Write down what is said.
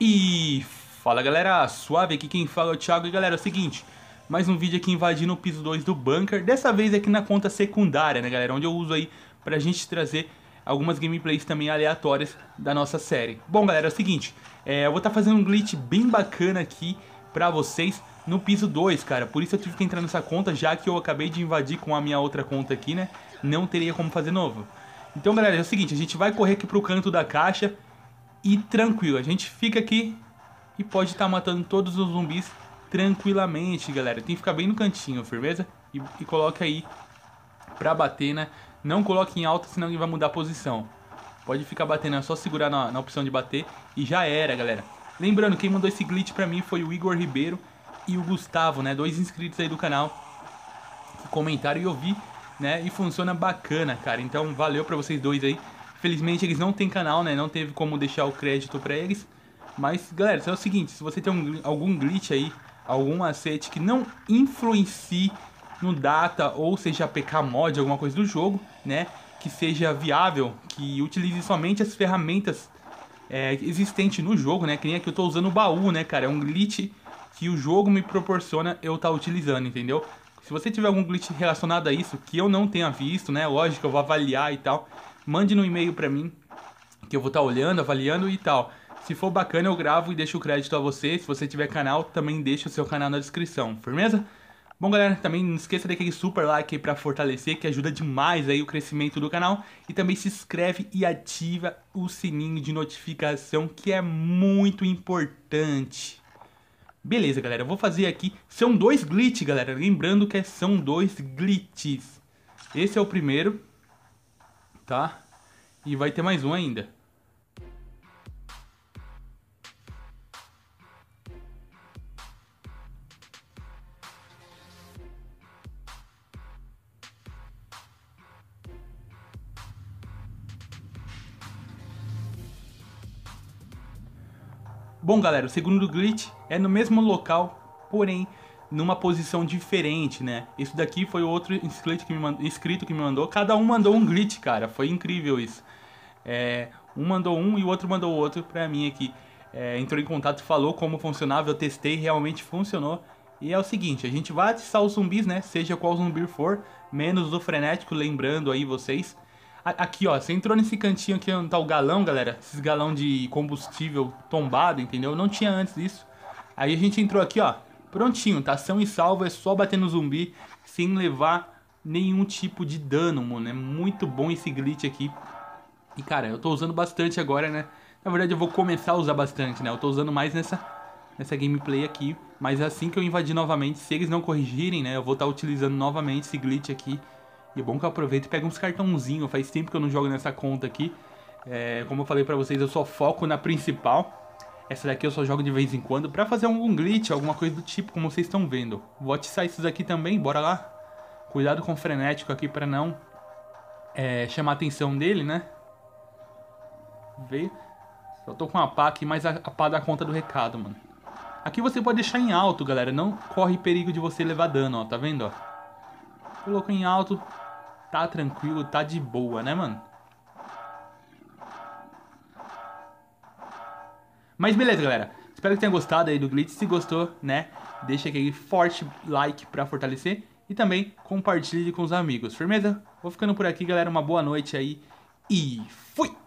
E fala galera, suave, aqui quem fala é o Thiago. E galera, é o seguinte, mais um vídeo aqui invadindo o piso 2 do bunker. Dessa vez aqui na conta secundária, né galera, onde eu uso aí pra gente trazer algumas gameplays também aleatórias da nossa série. Bom galera, é o seguinte, eu vou estar fazendo um glitch bem bacana aqui pra vocês no piso 2, cara. Por isso eu tive que entrar nessa conta, já que eu acabei de invadir com a minha outra conta aqui, né. Não teria como fazer novo. Então galera, é o seguinte, a gente vai correr aqui pro canto da caixa e tranquilo, a gente fica aqui e pode estar matando todos os zumbis tranquilamente, galera. Tem que ficar bem no cantinho, firmeza? E coloca aí pra bater, né? Não coloque em alta, senão ele vai mudar a posição. Pode ficar batendo, é só segurar na opção de bater e já era, galera. Lembrando, quem mandou esse glitch pra mim foi o Igor Ribeiro e o Gustavo, né? 2 inscritos aí do canal que comentaram e eu vi, né? E funciona bacana, cara. Então valeu pra vocês dois aí. Felizmente eles não têm canal, né? Não teve como deixar o crédito pra eles. Mas, galera, é o seguinte, se você tem algum glitch aí, algum macete que não influencie no data, ou seja, APK mod, alguma coisa do jogo, né? Que seja viável, que utilize somente as ferramentas existentes no jogo, né? Que nem aqui eu tô usando o baú, né, cara? É um glitch que o jogo me proporciona eu estar utilizando, entendeu? Se você tiver algum glitch relacionado a isso, que eu não tenha visto, né? Lógico, eu vou avaliar e tal. Mande no e-mail pra mim, que eu vou estar olhando, avaliando e tal. Se for bacana, eu gravo e deixo o crédito a você. Se você tiver canal, também deixa o seu canal na descrição, firmeza? Bom, galera, também não esqueça daquele super like aí pra fortalecer, que ajuda demais aí o crescimento do canal. E também se inscreve e ativa o sininho de notificação, que é muito importante. Beleza, galera, eu vou fazer aqui. São 2 glitches, galera. Lembrando que são 2 glitches. Esse é o primeiro, tá? E vai ter mais um ainda. Bom, galera, o segundo glitch é no mesmo local, porém numa posição diferente, né? Isso daqui foi o outro inscrito que me mandou. Cada um mandou um glitch, cara. Foi incrível isso. Um mandou um e o outro mandou o outro pra mim aqui. Entrou em contato, falou como funcionava, eu testei, realmente funcionou. E é o seguinte, a gente vai atiçar os zumbis, né? Seja qual zumbi for, menos o frenético, lembrando aí vocês. Aqui, ó, você entrou nesse cantinho aqui onde tá o galão, galera. Esses galão de combustível tombado, entendeu? Não tinha antes disso. Aí a gente entrou aqui, ó. Prontinho, tá ação e salvo, é só bater no zumbi sem levar nenhum tipo de dano, mano. É muito bom esse glitch aqui. E, cara, eu tô usando bastante agora, né? Na verdade, eu vou começar a usar bastante, né? Eu tô usando mais nessa gameplay aqui. Mas assim que eu invadir novamente, se eles não corrigirem, né? Eu vou estar utilizando novamente esse glitch aqui. E é bom que eu aproveito e pego uns cartãozinhos. Faz tempo que eu não jogo nessa conta aqui. Como eu falei pra vocês, eu só foco na principal. Essa daqui eu só jogo de vez em quando pra fazer algum glitch, alguma coisa do tipo, como vocês estão vendo. Vou atiçar esses aqui também, bora lá. Cuidado com o frenético aqui pra não chamar a atenção dele, né? Veio. Eu tô com a pá aqui, mas a pá dá conta do recado, mano. Aqui você pode deixar em alto, galera. Não corre perigo de você levar dano, ó. Tá vendo, ó? Colocou em alto. Tá tranquilo, tá de boa, né, mano? Mas beleza, galera. Espero que tenha gostado aí do glitch. Se gostou, né, deixa aquele forte like pra fortalecer. E também compartilhe com os amigos, firmeza? Vou ficando por aqui, galera. Uma boa noite aí. E fui!